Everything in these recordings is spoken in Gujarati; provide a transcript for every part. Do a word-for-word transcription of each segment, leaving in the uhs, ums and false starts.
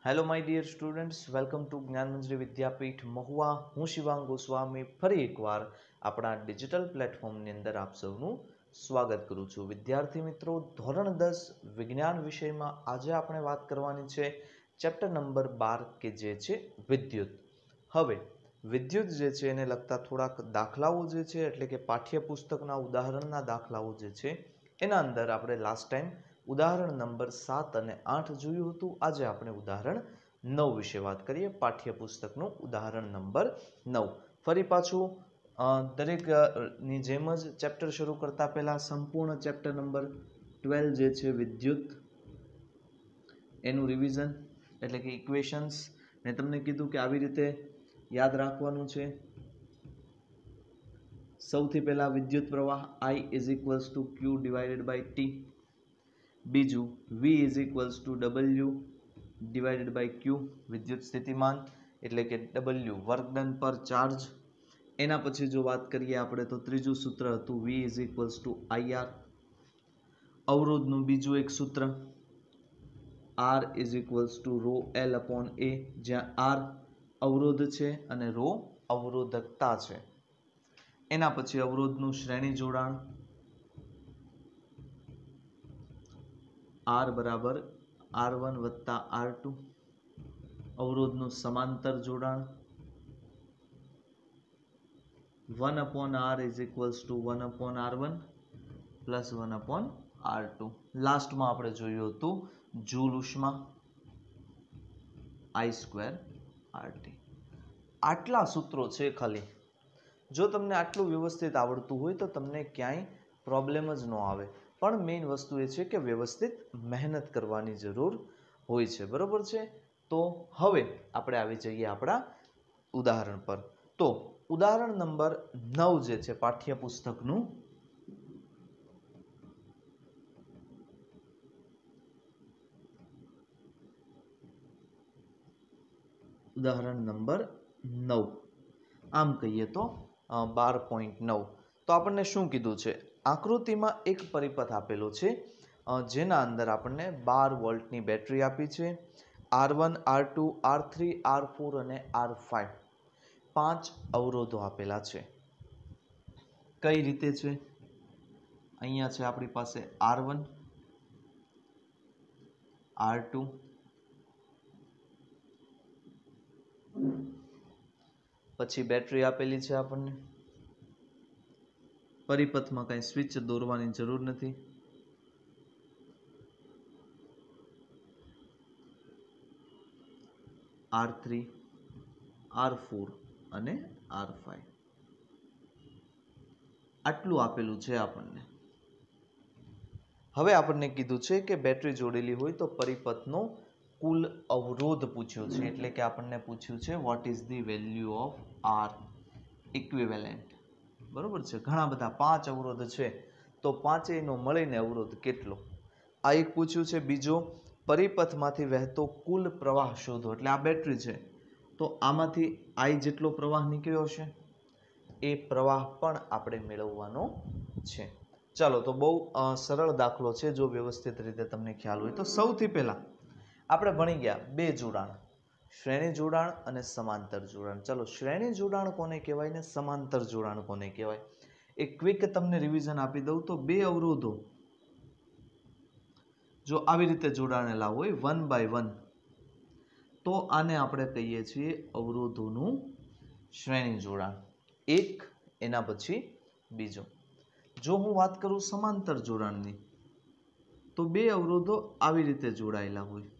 Hello my dear students, welcome to Gyanmanjari Vidyapith Mahuva. હું શિવાંગ ગોસ્વામી ફરી એકવાર આપણા ડિજિટલ પ્લેટફોર્મની અંદર આપ સૌનું સ્વાગત કરું છું. વિદ્યાર્થી મિત્રો, ધોરણ દસ વિજ્ઞાન વિષયમાં આજે આપણે વાત કરવાની છે ચેપ્ટર નંબર બાર કે જે છે વિદ્યુત. હવે વિદ્યુત જે છે એને લગતા થોડાક દાખલાઓ જે છે એટલે કે પાઠ્યપુસ્તકના ઉદાહરણના દાખલાઓ જે છે એના અંદર આપણે લાસ્ટ ટાઈમ ઉદાહરણ નંબર સાત અને આઠ જોયું હતું. આજે આપણે ઉદાહરણ નવ વિશે વાત કરીએ. પાઠ્યપુસ્તકનું ઉદાહરણ નંબર નવ. ફરી પાછું દરેકની જેમ જ ચેપ્ટર શરૂ કરતા પહેલા સંપૂર્ણ ચેપ્ટર નંબર ટ્વેલ્વ જે છે વિદ્યુત એનું રિવિઝન એટલે કે ઇક્વેશન્સ મેં તમને કીધું કે આવી રીતે યાદ રાખવાનું છે. સૌથી પહેલા વિદ્યુત પ્રવાહ I is equals to Q divided by T. બીજું V is equals to W divided by Q, વિદ્યુત સ્થિતિમાન એટલે કે ડબલ્યુ વર્ક ડન પર ચાર્જ. એના પછી જો વાત કરીએ આપણે તો ત્રીજું સૂત્ર હતું V is equals to I R. અવરોધનું બીજું એક સૂત્ર R is equals to rho L upon A, જ્યાં R અવરોધ છે અને રો અવરોધકતા છે. એના પછી અવરોધનું શ્રેણી જોડાણ R બરાબર આર વન વત્તા આર ટુ. અવરોધનું સમાંતર જોડાણ one upon R is equals to one upon R one plus one upon R two. લાસ્ટમાં આપણે જોયું હતું જૂલ ઉષ્મા આઈ સ્ક્વેર આર ટી. આટલા સૂત્રો છે ખાલી. જો તમને આટલું વ્યવસ્થિત આવડતું હોય તો તમને ક્યાંય પ્રોબ્લેમ જ ન આવે. પણ મેઇન વસ્તુ એ છે કે વ્યવસ્થિત મહેનત કરવાની જરૂર હોય છે. બરોબર છે. તો હવે આપણે આવી જઈએ આપણા ઉદાહરણ પર. તો ઉદાહરણ નંબર નવ જે છે પાઠ્યપુસ્તકનું, ઉદાહરણ નંબર નવ, આમ કહીએ તો બાર પોઈન્ટ નવ. તો આપણને શું કીધું છે? આકૃતિમાં એક પરિપથ આપેલો છે જેના અંદર આપણને બાર વોલ્ટની બેટરી આપી છે. R one, R two, R three, R four અને આર ફાઈવ પાંચ અવરોધો આપેલા છે. કઈ રીતે છે? અહીંયા છે આપણી પાસે આર વન, આર ટુ, પછી બેટરી આપેલી છે આપણને. પરિપથમાં કઈ સ્વિચ દોરવાની જરૂર નથી. આર થ્રી, આર ફોર અને આર ફાઈવ આટલું આપેલું છે આપણને. હવે આપણને કીધું છે કે બેટરી જોડેલી હોય તો પરિપથનો કુલ અવરોધ પૂછ્યો છે. એટલે કે આપણને પૂછ્યું છે what is the value of R equivalent. બરોબર છે. ઘણા બધા પાંચ અવરોધ છે તો પાંચેયનો મળીને અવરોધ કેટલો, આ એક પૂછ્યું છે. બીજો, પરિપથમાંથી વહેતો કુલ પ્રવાહ શોધો. એટલે આ બેટરી છે તો આમાંથી આઈ જેટલો પ્રવાહ નીકળ્યો હશે એ પ્રવાહ પણ આપણે મેળવવાનો છે. ચાલો, તો બહુ સરળ દાખલો છે જો વ્યવસ્થિત રીતે તમને ખ્યાલ હોય તો. સૌથી પહેલા આપણે ભણી ગયા બે જોડાણ, શ્રેણી જોડાણ અને સમાંતર જોડાણ. ચલો, શ્રેણી જોડાણ કોને કહેવાય ને સમાંતર જોડાણ કોને કહેવાય એ ક્વિક તમને રિવિઝન આપી દઉં તો બે અવરોધો જો આવી રીતે જોડાણેલા હોય વન બાય વન તો આને આપણે કહીએ છીએ અવરોધોનું શ્રેણી જોડાણ. એક એના પછી બીજો. જો હું વાત કરું સમાંતર જોડાણની તો બે અવરોધો આવી રીતે જોડાયેલા હોય.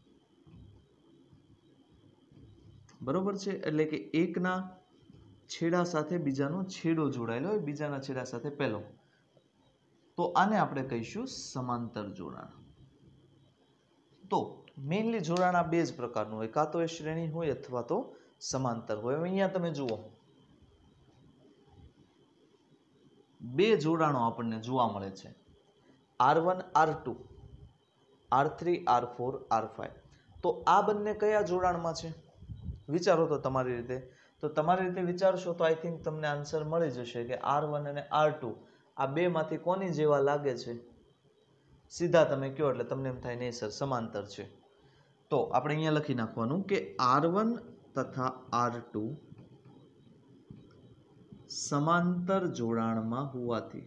બરોબર છે. એટલે કે એકના છેડા સાથે બીજાનો છેડો જોડાયેલો હોય, બીજાના છેડા સાથે પહેલો, તો આને આપણે કહીશું સમાંતર જોડાણ. તો મેઇનલી જોડાણ આ બે જ પ્રકારનું હોય, કાં તો એ શ્રેણી હોય અથવા તો સમાંતર હોય. અહીંયા તમે જુઓ બે જોડાણો આપણને જોવા મળે છે R one, R two, R three, R four, R five. તો આ બંને કયા જોડાણમાં છે વિચારો તો તમારી રીતે. તો તમારી રીતે વિચારશો તો આઈ થિંક તમને આન્સર મળી જશે કે આર વન અને આર ટુ આ બે માંથી કોની જેવા લાગે છે. સીધા તમે કહો એટલે તમને એમ થાય નહીં સર સમાંતર છે. તો આપણે અહીંયા લખી નાખવાનું કે આર વન તથા આર ટુ સમાંતર જોડાણમાં હોવાથી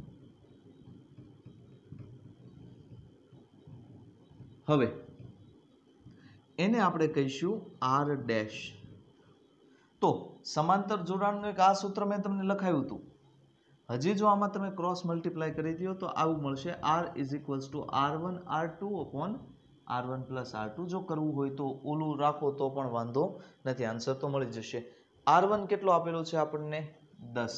હવે એને આપણે કહીશું આર ડેશ. તો સમાંતર જોડાણનું એક આ સૂત્ર મેં તમને લખાવ્યું હતું. હજી જો આમાં તમે ક્રોસ મલ્ટીપ્લાય કરી દો તો આવું મળશે R is equals to R one R two upon R one plus R two. જો કરવું હોય તો ઓલું રાખો તો પણ વાંધો નથી, આન્સર તો મળી જશે. આર વન કેટલો આપેલો છે આપણને? દસ.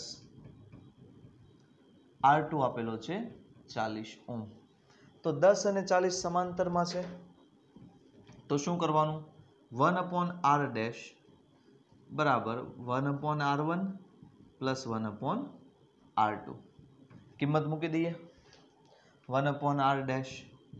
આર ટુ આપેલો છે ચાલીસ ઓમ. તો દસ અને ચાલીસ સમાંતરમાં છે તો શું કરવાનું? વન અપોન આર ડેશ બરાબર one upon R one plus one upon R two. કિંમત મૂકી દઈએ. One upon R dash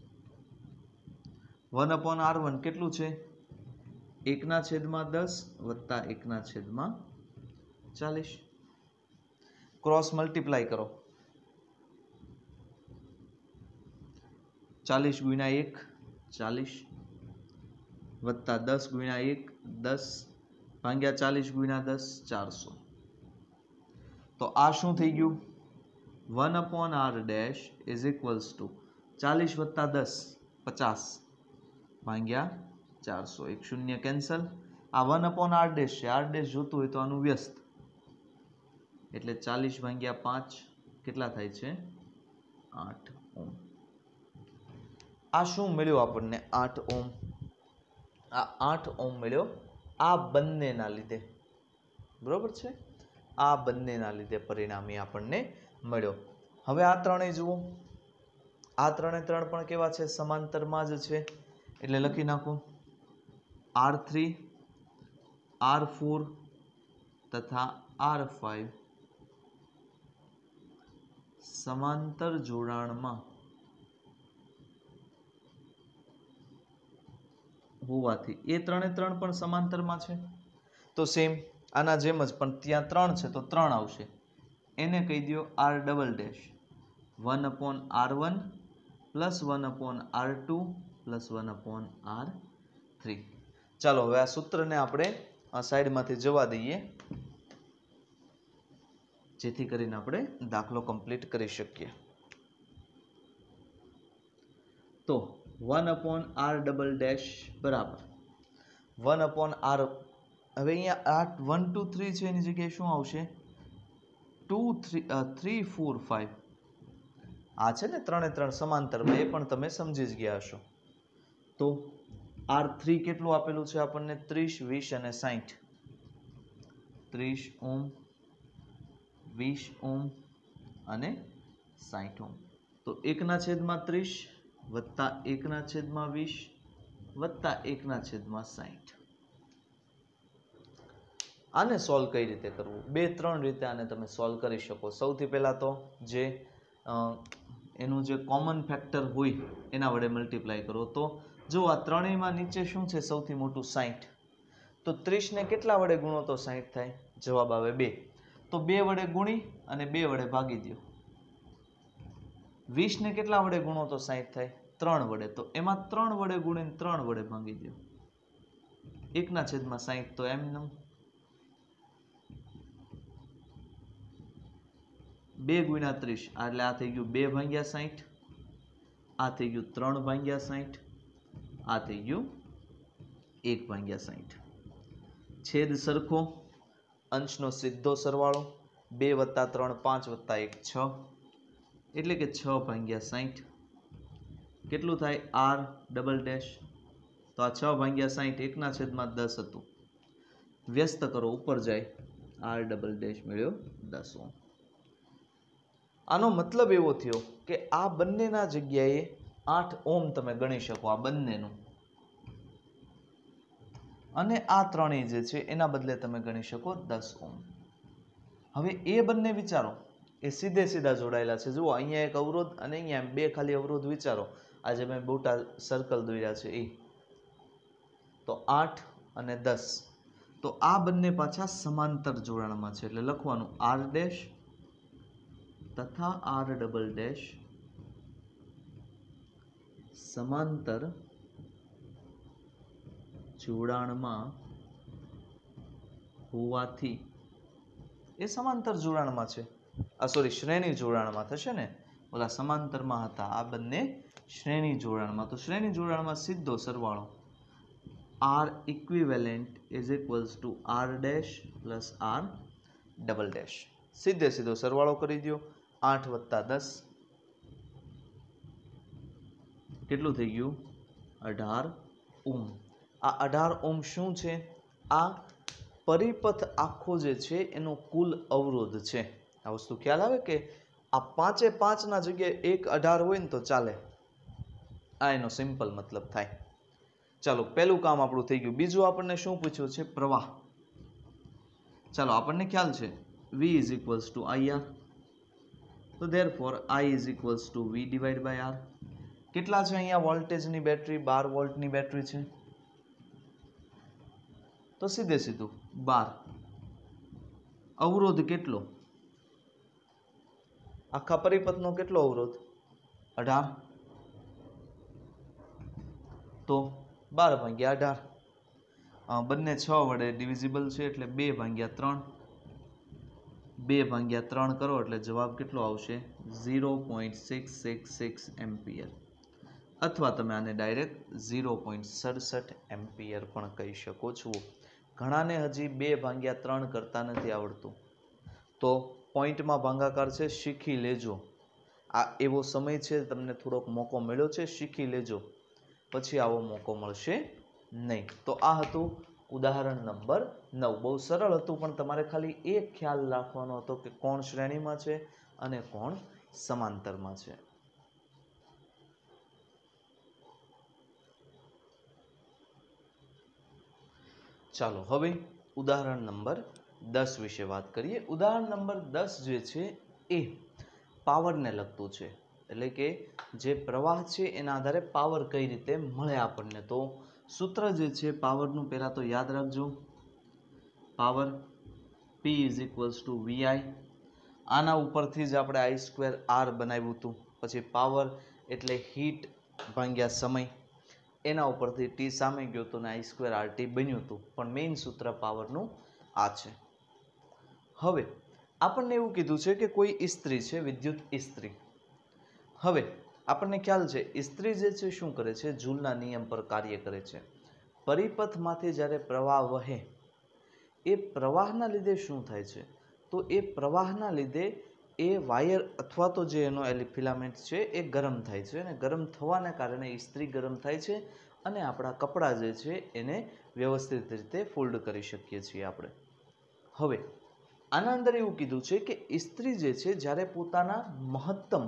one upon R one કેટલું છે? એકના છેદમાં દસ વત્તા એકના છેદમાં ચાલીસ. ક્રોસ મલ્ટીપ્લાય કરો. ચાલીસ ગુણ્યા એક ચાલીસ વત્તા દસ ગુણ્યા એક દસ ભાગ્યા ચાલીસ ગુણ્યા દસ ચારસો. તો આ શું થઈ ગયું? One upon R dash is equals to ચાલીસ વત્તા દસ પચાસ ભાગ્યા ચારસો. એક શૂન્ય કેન્સલ. આ વન અપોન આર ડેશ છે, આર ડેશ જોતું હોય તો આનું વ્યસ્ત, એટલે ચાલીસ ભાગ્યા પાંચ કેટલા થાય છે? આઠ ઓમ. આ શું મળ્યું આપણને? આઠ ઓમ. આ આઠ ઓમ મળ્યો આ બંનેના લીધે, બરોબર છે? આ બંનેના લીધે પરિણામી આપણને મળ્યો. હવે આ ત્રણેય જુઓ, આ ત્રણે ત્રણ પણ કેવા છે? સમાંતરમાં જ છે. એટલે લખી નાખું આર થ્રી આર ફોર તથા આર ફાઈવ સમાંતર જોડાણમાં હોવાથી. એ ત્રણે ત્રણ પણ સમાંતરમાં છે તો સેમ આના જેમ જ, પણ ત્યાં ત્રણ છે તો ત્રણ આવશે. એને કહી દો R double dash one upon R one plus one upon R two plus one upon R three. ચાલો હવે આ સૂત્રને આપણે આ સાઈડમાંથી જવા દઈએ, જેથી કરીને આપણે દાખલો કમ્પ્લીટ કરી શકીએ. તો one upon R double dash બરાબર વન અપોન આર. હવે અહીંયા આ વન ટુ થ્રી છે એની જગ્યાએ શું આવશે? Two three three four five. આ છે ને ત્રણે ત્રણ સમાંતરમાં, એ પણ તમે સમજી જ ગયા હશો. તો આર થ્રી કેટલું આપેલું છે આપણને? ત્રીસ વીસ અને સાઠ. ત્રીસ ઓમ વીસ ઓમ અને સાઠ ઓમ. તો એકના છેદમાં ત્રીસ વત્તા એકના છેદમાં વીસ વત્તા એકના છેદમાં સાઠ. આને સોલ્વ કઈ રીતે કરવું? બે ત્રણ રીતે આને તમે સોલ્વ કરી શકો. સૌથી પહેલાં તો જે એનું જે કોમન ફેક્ટર હોય એના વડે મલ્ટીપ્લાય કરો. તો જો આ ત્રણેયમાં નીચે શું છે? સૌથી મોટું સાઠ. તો ત્રીસને કેટલા વડે ગુણો તો સાઠ થાય? જવાબ આવે બે. તો બે વડે ગુણી અને બે વડે ભાગી દો. વીસને કેટલા વડે ગુણો તો સાઠ થાય? ત્રણ વડે. તો એમાં ત્રણ વડે ગુણીને ત્રણ વડે ભાગી દો. એકના છેદમાં સાઠ તો એમ બે ગુણ્યા ત્રીસ એટલે આ થઈ ગયું બે ભાગ્યા સાઠ, આ થઈ ગયું ત્રણ ભાગ્યા સાઠ, આ થઈ ગયું એક ભાગ્યા સાઠ. છેદ સરખો, અંશનો સીધો સરવાળો. બે વત્તા ત્રણ પાંચ વત્તા એક છ, એટલે કે છ ભાગ્યા સાઠ. કેટલું થાય? R double dash. તો આ છ ભાગ્યા સાઠ એકના છેદમાં દસ હતું. વ્યસ્ત કરો, ઉપર જાય. આર ડબલ ડેશ મળ્યો દસ ઓમ. આનો મતલબ એવો થયો કે આ બંનેના જગ્યાએ આઠ ઓમ તમે ગણી શકો, આ બંનેનું. અને આ ત્રણેય જે છે એના બદલે તમે ગણી શકો દસ ઓમ. હવે એ બંને વિચારો, એ સીધે સીધા જોડાયેલા છે. જુઓ અહીંયા એક અવરોધ અને અહીંયા બે ખાલી અવરોધ વિચારો. આજે મેં મોટા સર્કલ દોર્યા છે એ. તો આઠ અને દસ. તો આ બંને પાછા સમાંતર જોડાણમાં છે. એટલે લખવાનું આર ડેશ તથા આર ડબલ ડેશ સમાંતર જોડાણમાં હોવાથી એ સમાંતર જોડાણમાં છે, આ સોરી શ્રેણી જોડાણમાં થશે ને, ઓલા સમાંતરમાં હતા, આ બંને શ્રેણી જોડાણમાં. તો શ્રેણી જોડાણમાં સીધો સરવાળો R equivalent is equals to R dash plus R double dash. સીધે સીધો સરવાળો કરી દો. આઠ વત્તા દસ કેટલું થઈ ગયું? અઢાર ઓમ. આ અઢાર ઓમ શું છે? આ પરિપથ આખો જે છે એનો કુલ અવરોધ છે. આ વસ્તુ ખ્યાલ આવે કે આ પાંચે પાંચના જગ્યાએ એક અઢાર હોય ને તો ચાલે. આ એનો સિમ્પલ મતલબ થાય. ચાલો, પહેલું કામ આપણું થઈ ગયું. બીજું આપણને શું પૂછ્યું છે? પ્રવાહ. ચાલો, આપણને ખ્યાલ છે V is equals to I R. તો therefore I is equals to V divided by R. કેટલા છે અહીંયા વોલ્ટેજની બેટરી? બાર વોલ્ટની બેટરી છે, તો સીધે સીધું બાર. અવરોધ કેટલો? આખા પરિપથનો કેટલો અવરોધ? અઢાર. તો બાર ભાગ્યા અઢાર, બંને છ વડે ડિવિઝિબલ છે એટલે બે ભાગ્યા ત્રણ. બે ભાગ્યા ત્રણ કરો એટલે જવાબ કેટલો આવશે? Zero point six six six ampere, અથવા તમે આને ડાયરેક્ટ ઝીરો પોઈન્ટ સડસઠ એમ્પિયર પણ કહી શકો છો. ઘણાને હજી બે ભાગ્યા ત્રણ કરતા નથી આવડતું, તો પોઈન્ટમાં ભાગાકાર છે, શીખી લેજો. આ એવો સમય છે, તમને થોડોક મોકો મળ્યો છે, શીખી લેજો, પછી આવો મોકો મળશે નહીં. તો આ હતું ઉદાહરણ નંબર નવ. બહુ સરળ હતું, પણ તમારે ખાલી એક ખ્યાલ રાખવાનો હતો કે કોણ શ્રેણીમાં છે અને કોણ સમાંતરમાં છે. ચાલો, હવે ઉદાહરણ નંબર દસ વિશે વાત કરીએ. ઉદાહરણ નંબર દસ જે છે એ પાવરને લગતું છે, એટલે કે જે પ્રવાહ છે એના આધારે પાવર કઈ રીતે મળે આપણને. તો સૂત્ર જે છે પાવરનું પહેલાં તો યાદ રાખજો. Power P is equals to VI. આના ઉપરથી જ આપણે આઈ સ્ક્વેર આર બનાવ્યું હતું. પછી પાવર એટલે હીટ ભાગ્યા સમય, એના ઉપરથી ટી સામે ગયો હતો ને આઈ સ્ક્વેર આર ટી બન્યું હતું, પણ મેઇન સૂત્ર પાવરનું આ છે. હવે આપણને એવું કીધું છે કે કોઈ ઇસ્ત્રી છે, વિદ્યુત ઇસ્ત્રી. હવે આપણને ખ્યાલ છે ઇસ્ત્રી જે છે શું કરે છે? જૂલના નિયમ પર કાર્ય કરે છે. પરિપથમાંથી જ્યારે પ્રવાહ વહે, એ પ્રવાહના લીધે શું થાય છે? તો એ પ્રવાહના લીધે એ વાયર અથવા તો જે એનો ફિલામેન્ટ છે એ ગરમ થાય છે, અને ગરમ થવાને કારણે ઇસ્ત્રી ગરમ થાય છે, અને આપણા કપડાં જે છે એને વ્યવસ્થિત રીતે ફોલ્ડ કરી શકીએ છીએ આપણે. હવે આના અંદર એવું કીધું છે કે ઇસ્ત્રી જે છે જ્યારે પોતાના મહત્તમ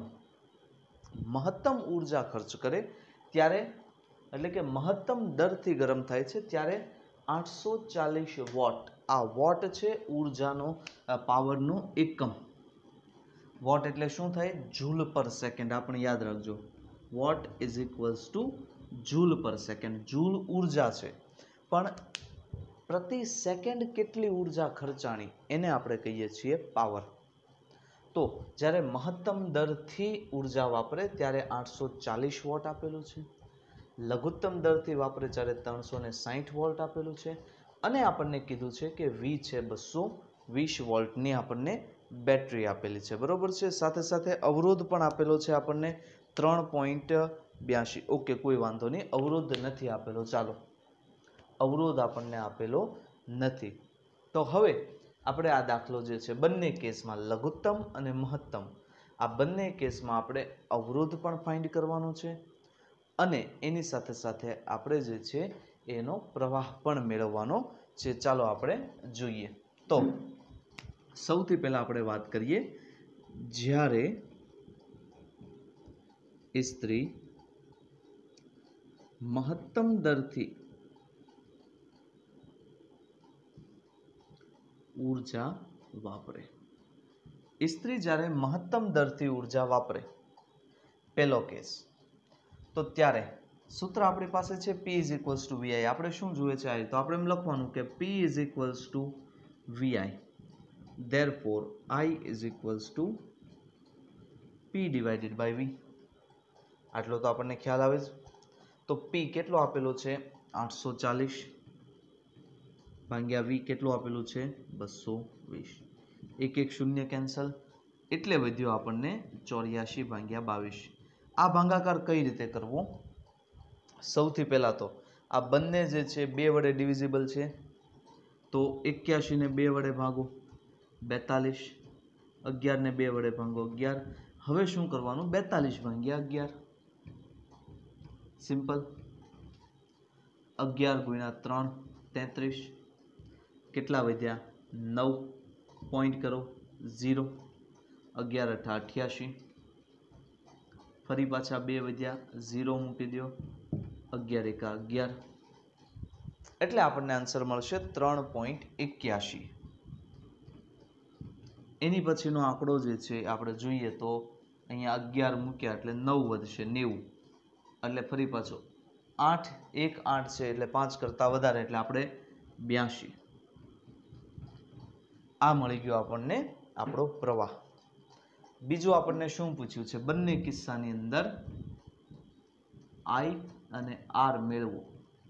મહત્તમ ઉર્જા ખર્ચ કરે ત્યારે, એટલે કે મહત્તમ દરથી ગરમ થાય છે ત્યારે આઠસો ચાલીસ વોટ, આ વોટ છે ઉર્જાનો પાવરનો એકમ. વોટ એટલે શું થાય? Joule per second. આપણે યાદ રાખજો, watt is equals to joule per second. Joule ઉર્જા છે, પણ પ્રતિ સેકન્ડ કેટલી ઉર્જા ખર્ચાણી એને આપણે કહીએ છીએ પાવર. તો જ્યારે મહત્તમ દરથી ઉર્જા વાપરે ત્યારે આઠસો ચાલીસ વોટ આપેલું છે, લઘુત્તમ દરથી વાપરે ત્યારે ત્રણસો ને સાહીઠ વોલ્ટ આપેલું છે, અને આપણને કીધું છે કે વી છે બસો વીસ વોલ્ટની આપણને બેટરી આપેલી છે, બરોબર છે. સાથે સાથે અવરોધ પણ આપેલો છે આપણને ત્રણ પોઈન્ટ બ્યાસી. ઓકે, કોઈ વાંધો નહીં, અવરોધ નથી આપેલો. ચાલો, અવરોધ આપણને આપેલો નથી. તો હવે આપણે આ દાખલો જે છે બંને કેસમાં લઘુત્તમ અને મહત્તમ, આ બંને કેસમાં આપણે અવરોધ પણ ફાઇન્ડ કરવાનો છે, અને એની સાથે સાથે આપણે જે છે એનો પ્રવાહ પણ મેળવવાનો છે. ચાલો આપણે જોઈએ. તો સૌથી પહેલા આપણે વાત કરીએ, જ્યારે ઇસ્ત્રી મહત્તમ દરથી ઉર્જા વાપરે. ઇસ્ત્રી જ્યારે મહત્તમ દરથી ઉર્જા વાપરે, પહેલો કેસ, તો ત્યારે સૂત્ર આપણી પાસે છે P is equals to VI. આપણે શું જોઈએ છે આ? તો આપણે એમ લખવાનું કે P is equals to VI, therefore I is equals to P divided by V. આટલો તો આપણને ખ્યાલ આવે છે. તો P કેટલો આપેલો છે? આઠસો ચાલીસ. ભાગ્યા વી કેટલું આપેલું છે બસો વીસ. એક એક શૂન્ય કેન્સલ એટલે વધ્યો આપણને ચોર્યાસી ભાગ્યા બાવીસ. આ ભાગાકાર કઈ રીતે કરવો? સૌથી પહેલા તો આ બંને જે છે બે વડે ડિવિઝિબલ છે, તો એક્યાસી ને બે વડે ભાગો બેતાલીસ, અગિયાર ને બે વડે ભાગો અગિયાર. હવે શું કરવાનું? બેતાલીસ ભાગ્યા અગિયાર, સિમ્પલ. અગિયાર ગુણ્યા ત્રણ તેત્રીસ, કેટલા વધ્યા નવ. પોઈન્ટ કરો ઝીરો, અગિયાર અઠા અઠ્યાસી, ફરી પાછા બે વધ્યા ઝીરો મૂકી દો, અગિયાર એકા અગિયાર, એટલે આપણને આન્સર મળશે ત્રણ પોઈન્ટ એક્યાસી. એની પછીનો આંકડો જે છે આપણે જોઈએ તો અહીંયા અગિયાર મૂક્યા એટલે નવ વધશે નેવું, એટલે ફરી પાછો આઠ એક આઠ છે એટલે પાંચ કરતાં વધારે એટલે આપણે બ્યાસી. આ મળી ગયો આપણને આપણો પ્રવાહ. બીજું આપણને શું પૂછ્યું છે? બંને કિસ્સાની અંદર આઈ અને આર મેળવો.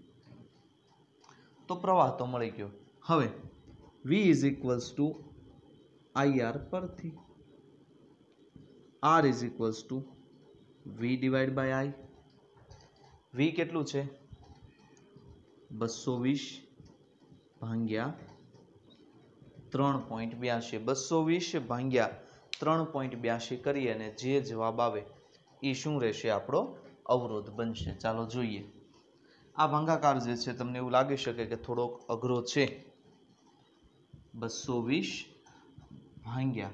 તો પ્રવાહ તો મળી ગયો. હવે V is equals to I R પરથી R is equals to V divide by I. V કેટલું છે? બસો વીસ ભાગ્યા ત્રણ પોઈન્ટ બ્યાસી. બસો વીસ ભાગ્યા ત્રણ પોઈન્ટ બ્યાસી કરીએ અને જે જવાબ આવે એ શું રહેશે? આપણો અવરોધ બનશે. ચાલો જોઈએ. આ ભાગાકાર જે છે તમને એવું લાગી શકે કે થોડોક અઘરો છે. બસો વીસ ભાગ્યા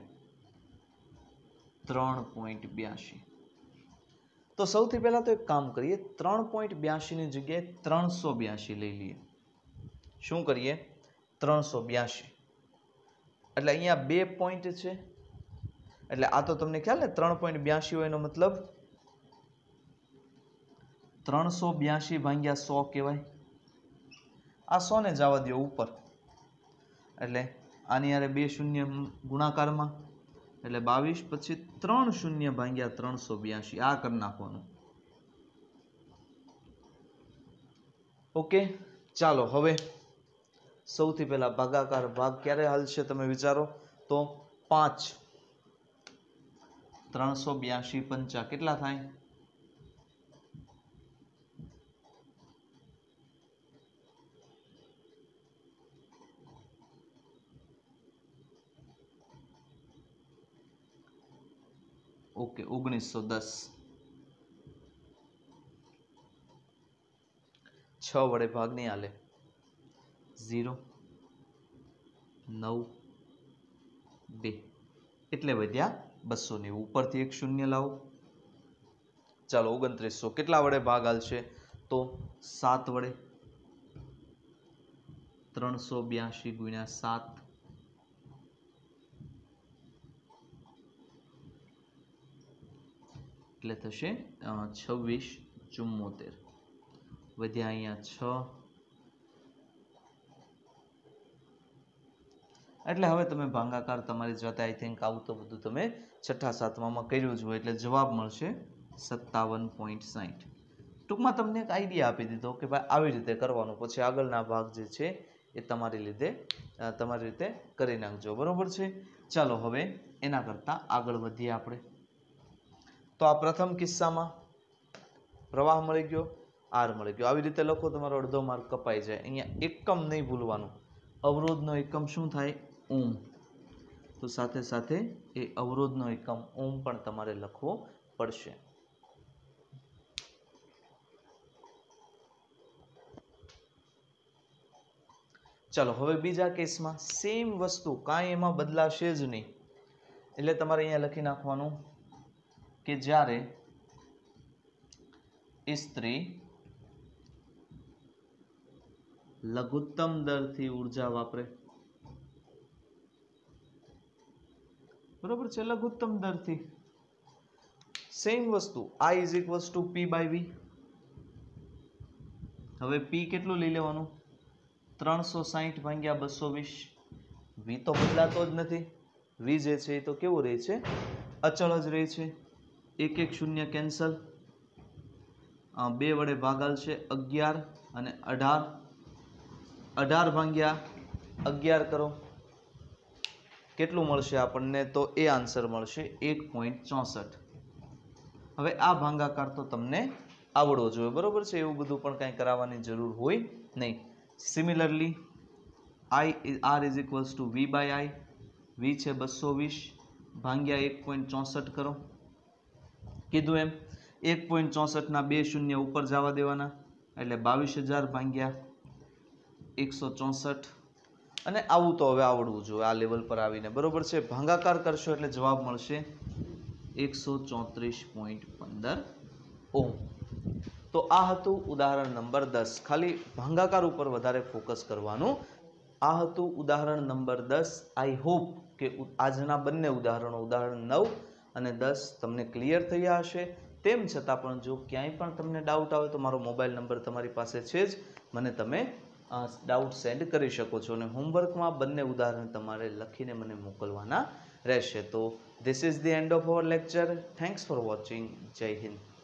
ત્રણ પોઈન્ટ બ્યાસી. તો સૌથી પહેલા તો એક કામ કરીએ, ત્રણ પોઈન્ટ બ્યાસી ની જગ્યાએ ત્રણસો બ્યાસી લઈ લઈએ. શું કરીએ? ત્રણસો બ્યાસી એટલે અહીંયા બે પોઈન્ટ છે એટલે આ તો તમને ખ્યાલ ને ત્રણ પોઈન્ટ બ્યાસી હોય એનો મતલબ ત્રણસો બ્યાસી ભાગ્યા સો કહેવાય. આ સો ને જવા દો ઉપર એટલે આની યારે બે શૂન્ય ગુણાકારમાં એટલે બાવીસ, પછી ત્રણ શૂન્ય ભાગ્યા ત્રણસો બ્યાસી. આ કરી નાખવાનું. ઓકે, ચાલો હવે સૌથી પહેલા ભાગાકાર ભાગ ક્યારે હાલશે તમે વિચારો તો પાંચ. ત્રણસો બ્યાસી પંચા કેટલા થાય? ઓકે, ઓગણીસો દસ. છ વડે ભાગ નહીં હાલે. ઝીરો નવ બે એટલે વધ્યા બસો નેવું. ઉપરથી એક શૂન્ય લાવો. ચાલો ઓગણત્રીસો કેટલા વડે ભાગ હાલશે? તો સાત વડે. ત્રણસો બ્યાસી ગુણ્યા સાત એટલે થશે છવ્વીસ ચુમ્મોતેર. વધ્યા અહીંયા છ. એટલે હવે તમે ભાગાકાર તમારી જાતે આઈ થિંક આવું તો બધું તમે છઠ્ઠા સાતમામાં કર્યું જ હોય એટલે જવાબ મળશે સત્તાવન પોઈન્ટ સાઠ. ટૂંકમાં તમને એક આઈડિયા આપી દીધો કે ભાઈ આવી રીતે કરવાનું, પછી આગળના ભાગ જે છે એ તમારી લીધે તમારી રીતે કરી નાખજો. બરોબર છે? ચાલો હવે એના કરતાં આગળ વધીએ આપણે. તો આ પ્રથમ કિસ્સામાં પ્રવાહ મળી ગયો, આર મળી ગયો. આવી રીતે લખો તમારો અડધો માર્ક કપાઈ જાય. અહીંયા એકમ નહીં ભૂલવાનું. અવરોધનો એકમ શું થાય? ઓમ. તો સાથે સાથે એ અવરોધનો એકમ ઓમ પણ તમારે લખવો પડશે. ચાલો હવે બીજા કેસમાં સેમ વસ્તુ, કાંઈ એમાં બદલાશે જ નહીં. એટલે તમારે અહીંયા લખી નાખવાનું કે જ્યારે સ્ત્રી લઘુત્તમ દરથી ઉર્જા વાપરે. બરોબર છે? લઘુત્તમ દરથી. સેમ વસ્તુ I is equals to P by V. હવે પી કેટલું લઈ લેવાનું? ત્રણસો સાહીઠ ભાગ્યા બસો વીસ. વી તો બદલાતો જ નથી. વી જે છે એ તો કેવું રહે છે? અચળ જ રહે છે. એક એક શૂન્ય કેન્સલ. બે વડે ભાગાલ છે અગિયાર અને અઢાર. અઢાર ભાગ્યા અગિયાર કરો, કેટલું મળશે આપણને? તો એ આન્સર મળશે એક પોઈન્ટ ચોસઠ. હવે આ ભાગાકાર તો તમને આવડવો જોઈએ, બરોબર છે, એવું બધું પણ કાંઈ કરાવવાની જરૂર હોય નહીં. Similarly I R is equals to V by I, V છે બસો વીસ ભાગ્યા એક પોઈન્ટ ચોસઠ કરો. કીધું એમ એક પોઈન્ટ ચોસઠના બે શૂન્ય ઉપર જવા દેવાના, એટલે બાવીસ હજાર ભાગ્યા એકસો ચોસઠ. અને આવું તો હવે આવડવું જોઈએ આ લેવલ પર આવીને, બરોબર છે. ભાગાકાર કરશો એટલે જવાબ મળશે એકસો ચોત્રીસ પોઈન્ટ પંદર ઓહમ. તો આ હતું ઉદાહરણ નંબર દસ. ખાલી ભાગાકાર ઉપર વધારે ફોકસ કરવાનું. આ હતું ઉદાહરણ નંબર દસ. આઈ હોપ કે આજના બંને ઉદાહરણો ઉદાહરણ નવ અને દસ તમને ક્લિયર થયા હશે. તેમ છતાં પણ જો ક્યાંય પણ તમને ડાઉટ આવે તો મારો મોબાઈલ નંબર તમારી પાસે છે જ, મને તમે ડાઉટ સેન્ડ કરી શકો છો. અને હોમવર્કમાં બંને ઉદાહરણ તમારે લખીને મને મોકલવાના રહેશે. તો this is the end of our lecture. Thanks for watching. Jai Hind.